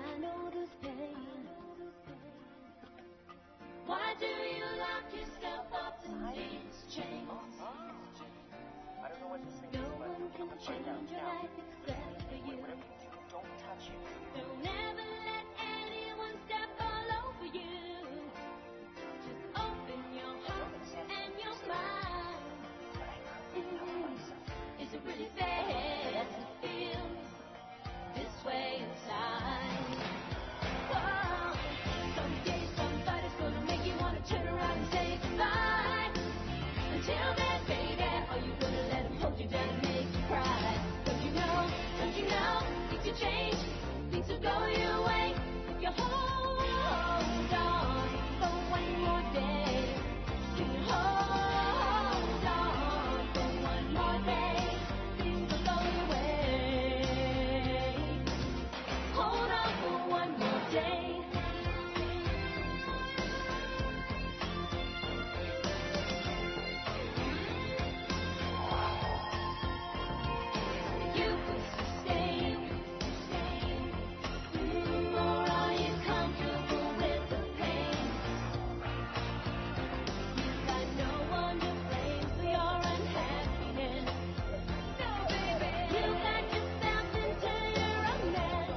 I know this pain. Why do you lock yourself up in these chains? I don't know what to say. No one can change your life except for you. Whatever you do, don't touch it. Don't ever let anyone step all over you. Just open your heart and your mind. Is it really fair to feel this way inside? Oh, someday somebody's gonna make you wanna turn around and say goodbye. Until then, baby, are you gonna let him hold you down and make you cry? Don't you know, things will change, things will go your way. If you hold on for one more day, can you hold on for one more day? Things will go your way. Hold on for one more day. You could sustain, or are you comfortable with the pain? You've got no one to blame for your unhappiness. No, baby, you got yourself into your own mess.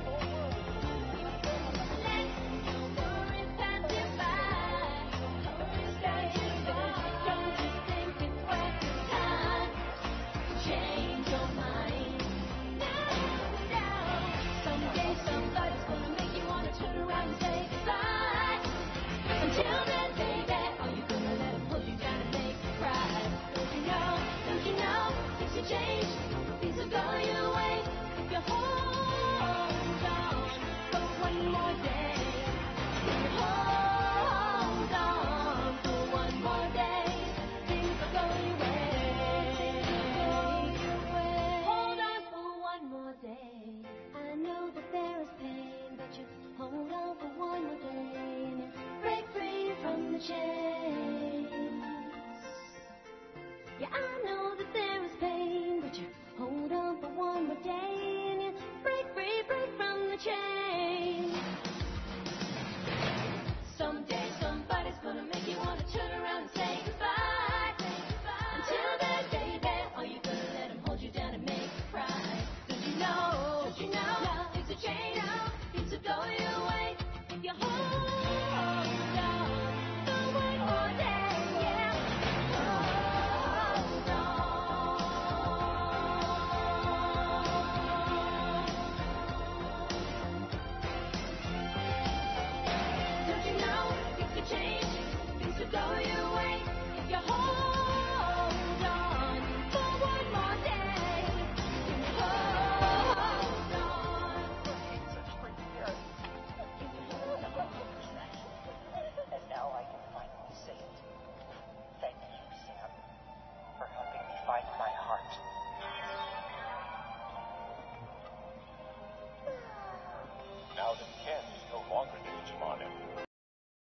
Let your worries pass you by. Don't you think it's worth your time to change your mind? No. Someday somebody's gonna make you wanna turn around and say goodbye.